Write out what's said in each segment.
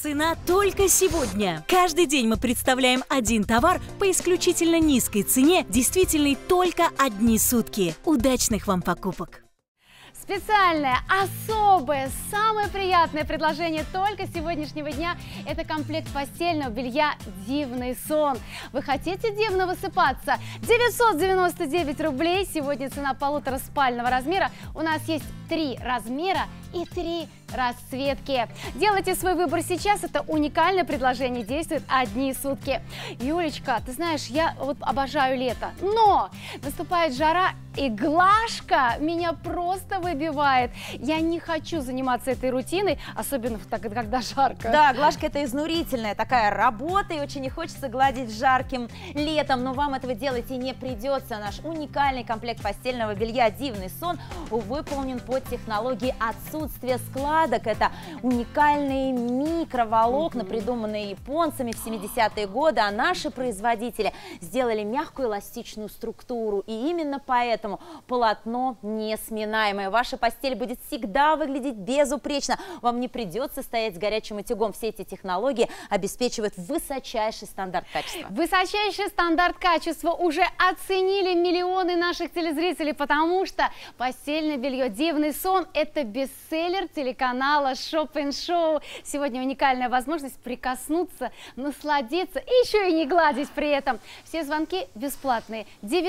Цена только сегодня. Каждый день мы представляем один товар по исключительно низкой цене, действительной только одни сутки. Удачных вам покупок! Специальное, особое, самое приятное предложение только сегодняшнего дня – это комплект постельного белья «Дивный сон». Вы хотите дивно высыпаться? 999 рублей. Сегодня цена полутораспального размера. У нас есть 3 размера и 3 расцветки. Делайте свой выбор сейчас. Это уникальное предложение. Действует одни сутки. Юлечка, ты знаешь, я вот обожаю лето, но наступает жара, и глажка меня просто выбивает. Я не хочу заниматься этой рутиной, особенно когда жарко. Да, глажка — это изнурительная такая работа, и очень не хочется гладить жарким летом, но вам этого делать и не придется. Наш уникальный комплект постельного белья «Дивный сон» выполнен по технологии отсутствия складок. Это уникальные микроволокна, придуманные японцами в 70-е годы, а наши производители сделали мягкую эластичную структуру, и именно поэтому полотно несминаемое. Ваша постель будет всегда выглядеть безупречно. Вам не придется стоять с горячим утюгом. Все эти технологии обеспечивают высочайший стандарт качества. Высочайший стандарт качества уже оценили миллионы наших телезрителей, потому что постельное белье «Дивный сон» – это бестселлер телеканала Shop & Show. Сегодня уникальная возможность прикоснуться, насладиться и еще и не гладить при этом. Все звонки бесплатные.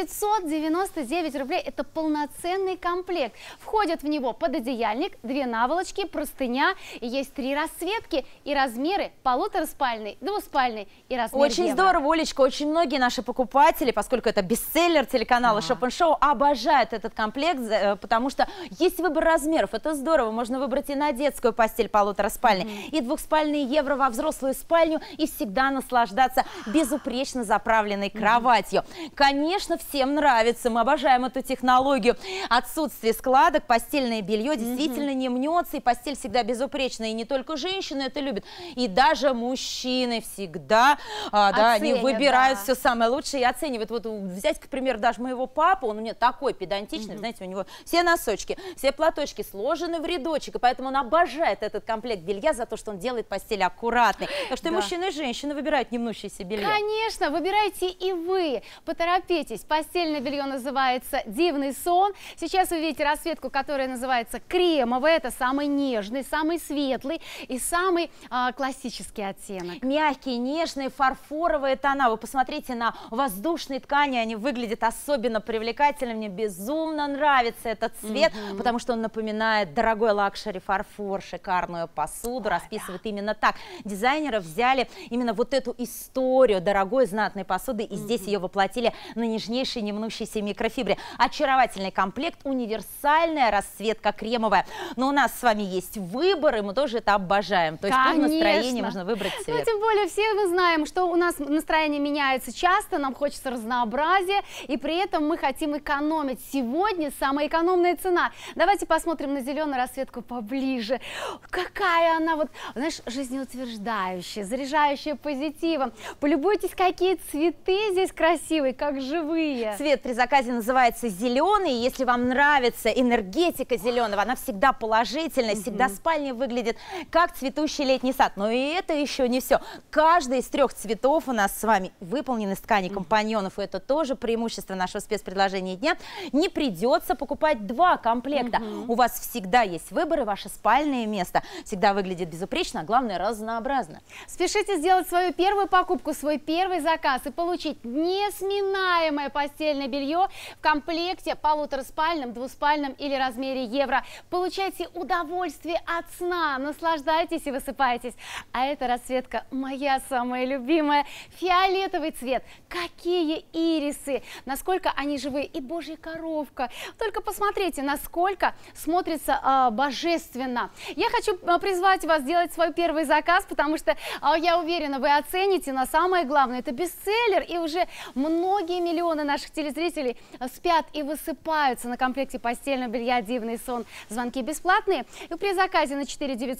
999 рублей – это полноценный комплект. Входят в него пододеяльник, 2 наволочки, простыня, и есть 3 расцветки и размеры: полутораспальный, двуспальный и размер Очень евро. здорово, Олечка. Очень многие наши покупатели, поскольку это бестселлер телеканала Shop & Show, обожают этот комплект, потому что есть выбор размеров. Это здорово. Можно выбрать и на детскую постель полутораспальный, и двухспальный евро во взрослую спальню, и всегда наслаждаться безупречно заправленной кроватью. Конечно, всем нравится. Мы обожаем эту технологию. Отсутствие складок, постельное белье действительно не мнется, и постель всегда безупречная. И не только женщины это любят, и даже мужчины всегда они выбирают все самое лучшее и оценивают. Вот взять, к примеру, даже моего папу, он у меня такой педантичный, знаете, у него все носочки, все платочки сложены в рядочек, и поэтому он обожает этот комплект белья за то, что он делает постель аккуратной. Так что и мужчины, и женщины выбирают немнущееся белье. Конечно, выбирайте и вы. Поторопитесь. Постельное белье называется «Дивный сон». Сейчас вы видите расцветку, которая называется кремовая. Это самый нежный, самый светлый и самый классический оттенок. Мягкие, нежные, фарфоровые тона. Вы посмотрите на воздушные ткани, они выглядят особенно привлекательно. Мне безумно нравится этот цвет, потому что он напоминает дорогой лакшери фарфор, шикарную посуду, расписывает именно так. Дизайнеры взяли именно вот эту историю дорогой знатной посуды и здесь ее воплотили на нежнейшей, немнущейся микрофибре. Очаровательный комплект, универсальная расцветка кремовая. Но у нас с вами есть выбор, и мы тоже это обожаем. То есть по настроению можно выбрать цвет. Ну, тем более все мы знаем, что у нас настроение меняется часто, нам хочется разнообразия, и при этом мы хотим экономить. Сегодня самая экономная цена. Давайте посмотрим на зеленую расцветку поближе. Какая она, вот, знаешь, жизнеутверждающая, заряжающая позитивом. Полюбуйтесь, какие цветы здесь красивые, как живые. Цвет при заказе называется зеленый. Если вам нравится энергетика зеленого, она всегда положительная, всегда спальня выглядит как цветущий летний сад. Но и это еще не все. Каждый из 3 цветов у нас с вами выполнен из ткани компаньонов, и это тоже преимущество нашего спецпредложения дня. Не придется покупать 2 комплекта. У вас всегда есть выбор, и ваше спальное место всегда выглядит безупречно, а главное разнообразно. Спешите сделать свою первую покупку, свой первый заказ и получить несминаемое постельное белье в комплекте полутораспальном, двуспальном или размере евро. Получайте удовольствие от сна, наслаждайтесь и высыпайтесь. А эта расцветка моя самая любимая. Фиолетовый цвет. Какие ирисы, насколько они живые. И божья коровка. Только посмотрите, насколько смотрится божественно. Я хочу призвать вас сделать свой первый заказ, потому что я уверена, вы оцените, но самое главное, это бестселлер, и уже многие миллионы наших телезрителей спят и высыпаются на комплекте постельного белья «Дивный сон». Звонки бесплатные, и при заказе на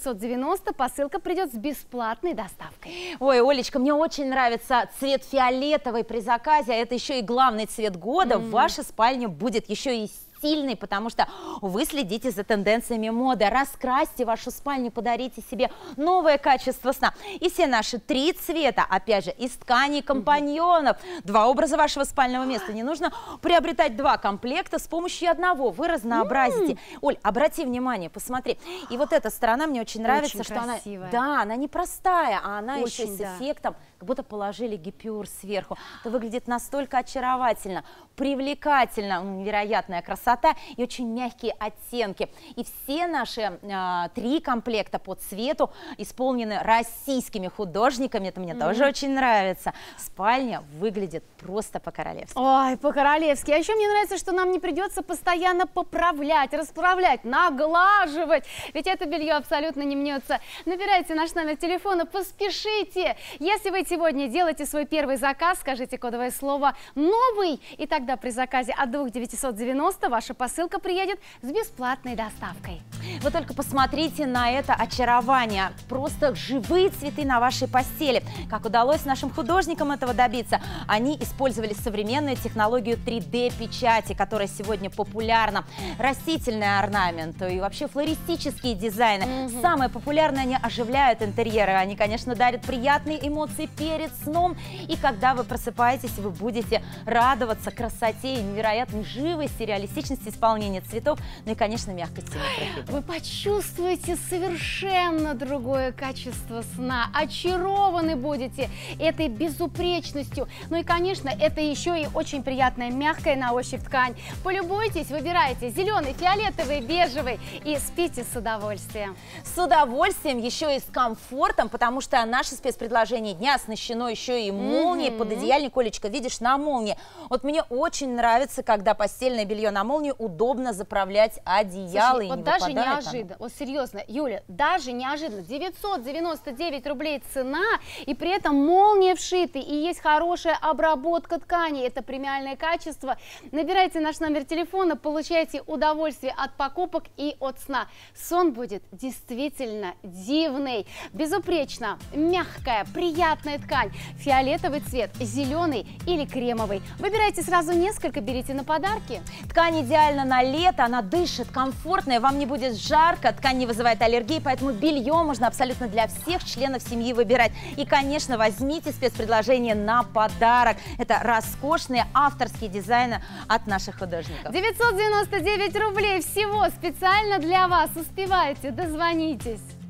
4990 посылка придет с бесплатной доставкой. Ой, Олечка, мне очень нравится цвет фиолетовый при заказе, а это еще и главный цвет года. В вашей спальне будет еще и сильный, потому что вы следите за тенденциями моды. Раскрасьте вашу спальню, подарите себе новое качество сна. И все наши 3 цвета, опять же, из тканей компаньонов. 2 образа вашего спального места. Не нужно приобретать 2 комплекта, с помощью одного вы разнообразите. Оль, обрати внимание, посмотри. И вот эта сторона мне очень нравится, очень что красивая. она не простая, а она еще Очень, с да. эффектом, как будто положили гипюр сверху. Это выглядит настолько очаровательно, привлекательно, невероятная красота и очень мягкие оттенки. И все наши 3 комплекта по цвету исполнены российскими художниками. Это мне тоже очень нравится. Спальня выглядит просто по-королевски. Ой, по-королевски. А еще мне нравится, что нам не придется постоянно поправлять, расправлять, наглаживать. Ведь это белье абсолютно не мнется. Набирайте наш номер телефона, поспешите. Если вы сегодня делаете свой первый заказ, скажите кодовое слово «новый», и тогда при заказе от 2990 ваша посылка приедет с бесплатной доставкой. Вы только посмотрите на это очарование. Просто живые цветы на вашей постели. Как удалось нашим художникам этого добиться? Они использовали современную технологию 3D-печати, которая сегодня популярна. Растительный орнамент и вообще флористические дизайны. Самые популярные, они оживляют интерьеры. Они, конечно, дарят приятные эмоции перед сном. И когда вы просыпаетесь, вы будете радоваться красоте и невероятной живости, реалистичности исполнения цветов, ну и, конечно, мягкости микрофибры. Вы почувствуете совершенно другое качество сна, очарованы будете этой безупречностью. Ну и, конечно, это еще и очень приятная, мягкая на ощупь ткань. Полюбуйтесь, выбирайте зеленый, фиолетовый, бежевый и спите с удовольствием. С удовольствием, еще и с комфортом, потому что наше спецпредложение дня оснащено еще и молнией. Пододеяльник, Олечка, видишь, на молнии. Вот мне очень нравится, когда постельное белье на молнии удобно заправлять одеяло. Слушай, и вот не даже выпадает неожиданно, вот серьезно, Юля, даже неожиданно, 999 рублей цена, и при этом молния вшита, и есть хорошая обработка ткани, это премиальное качество. Набирайте наш номер телефона, получайте удовольствие от покупок и от сна. Сон будет действительно дивный, безупречно, мягкая, приятная ткань, фиолетовый цвет, зеленый или кремовый. Выбирайте сразу несколько, берите на подарки. Ткань идеально на лето, она дышит, комфортная, вам не будет жарко, ткань не вызывает аллергии, поэтому белье можно абсолютно для всех членов семьи выбирать. И, конечно, возьмите спецпредложение на подарок. Это роскошные авторские дизайны от наших художников. 999 рублей всего специально для вас. Успевайте, дозвонитесь.